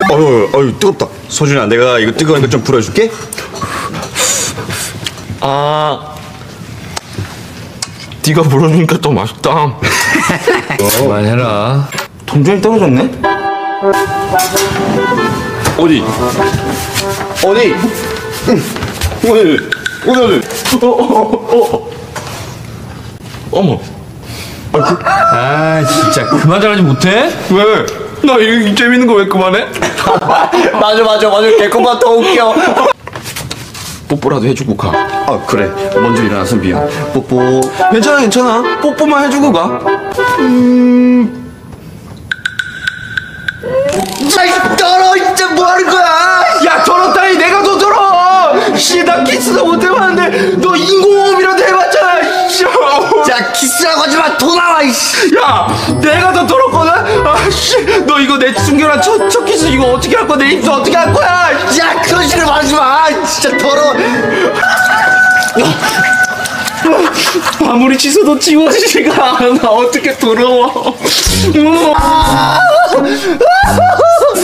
어유 뜨겁다. 서준아, 내가 이거 뜨거운 거 좀 불어줄게. 네가 불어주니까 더 맛있다. 그만해라. 동전이 떨어졌네? 어디? 오늘. 어머. 아 진짜 그만 잘하지 못해? 왜? 나 이 재밌는 거 왜 그만해? 맞아. 개코가 더 웃겨. 뽀뽀라도 해주고 가. 아, 그래. 먼저 일어나서 미안. 뽀뽀. 괜찮아. 뽀뽀만 해주고 가. 떨어, 진짜 뭐 하는 거야? 야, 더럽다니 내가 더 더러워. 씨, 나 키스도 못 해봤는데 너 인공호흡이라도 해봤잖아. 씨. 야, 키스라고 하지 마. 더 나와, 이씨. 야, 내가 더 더럽거든. 아, 씨, 너 이거 내 숨겨놓은 첫 키스 이거 어떻게 할 거야? 내 입술 어떻게 할 거야? 야, 그런 식으로 말하지 마. 진짜 더러워. 아무리 씻어도 지워지지가 않아. 어떻게 더러워.